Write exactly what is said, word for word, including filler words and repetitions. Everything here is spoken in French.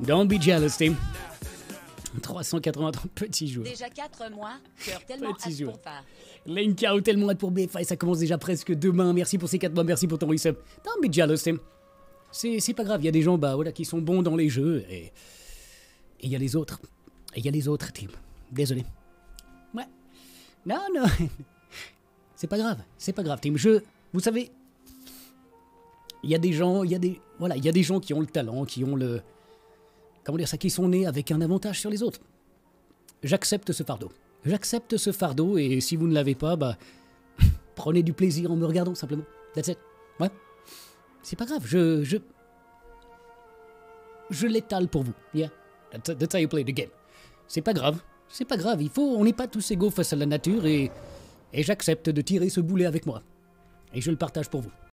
Don't be jealous, team. trois cent quatre-vingt-trois petits joueurs. Déjà quatre mois, cœur tellement Petit hâte joueur. pour faire. Lenka, tellement hâte pour B F I, ça commence déjà presque demain. Merci pour ces quatre mois, merci pour ton resub. Don't be jealous, Tim. C'est c'est pas grave, il y a des gens bah, voilà, qui sont bons dans les jeux et il y a les autres. Et il y a les autres, Tim. Désolé. Ouais. Non, non. C'est pas grave, c'est pas grave, Tim. Je, vous savez, il y a des gens, il y a des, voilà, il y a des gens qui ont le talent, qui ont le, comment dire ça, qui sont nés avec un avantage sur les autres. J'accepte ce fardeau. J'accepte ce fardeau et si vous ne l'avez pas, bah, prenez du plaisir en me regardant simplement. That's it. Ouais. C'est pas grave, je, je, je l'étale pour vous. Yeah. That's, that's how you play the game. C'est pas grave. C'est pas grave. Il faut, on n'est pas tous égaux face à la nature et, et j'accepte de tirer ce boulet avec moi. Et je le partage pour vous.